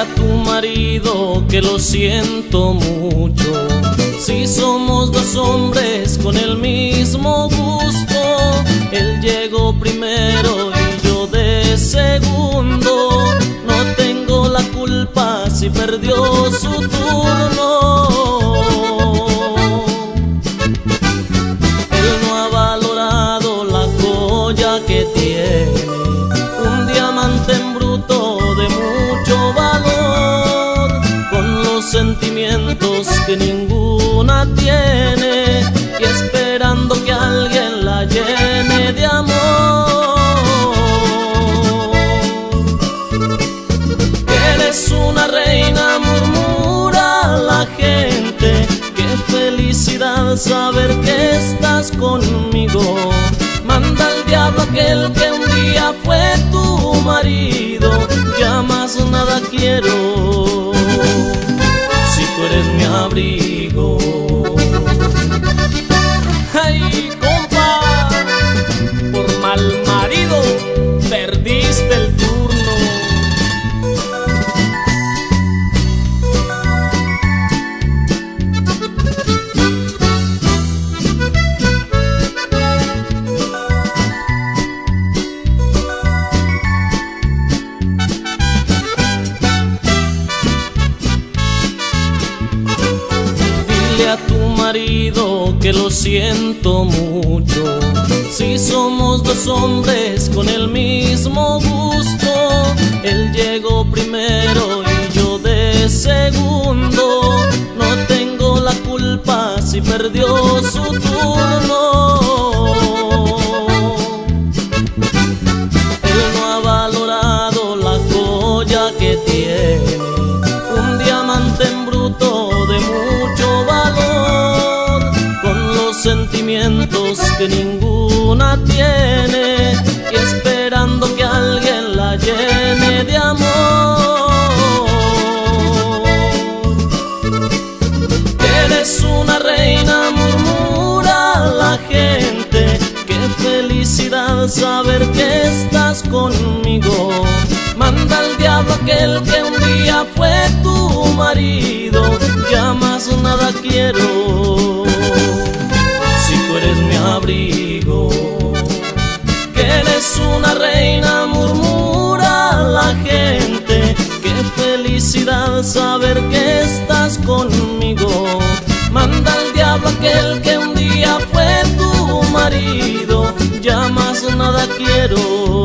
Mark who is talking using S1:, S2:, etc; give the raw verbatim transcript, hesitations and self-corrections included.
S1: a tu marido que lo siento mucho. Si somos dos hombres con el mismo gusto, él llegó primero y yo de segundo. No tengo la culpa si perdió su turno. Él no ha valorado la joya que tiene, un diamante en bruto de mucho valor, con los sentimientos que ninguna tiene, y esperando que alguien la llene de amor. Eres una reina, murmura la gente, qué felicidad saber que estás conmigo. Manda al diablo aquel que un día fue tu marido, ya más nada quiero, si tú eres mi abrigo. Ay, compa, por mal marido perdiste el turno. A tu marido que lo siento mucho. Si somos dos hombres con el mismo gusto, él llegó primero y yo de segundo. No tengo la culpa si perdió su turno. Él no ha valorado la joya que tiene, un diamante en bruto de mucho valor, con los sentimientos que ninguna tiene, y esperando que alguien la llene de amor. Eres una reina, murmura la gente, qué felicidad saber que estás conmigo. Manda al diablo aquel que un día fue tu marido, ya más nada quiero, si tú eres mi abrigo. Que eres una reina, murmura la gente, qué felicidad saber que estás conmigo. Manda al diablo aquel que un día fue tu marido, ya más nada quiero,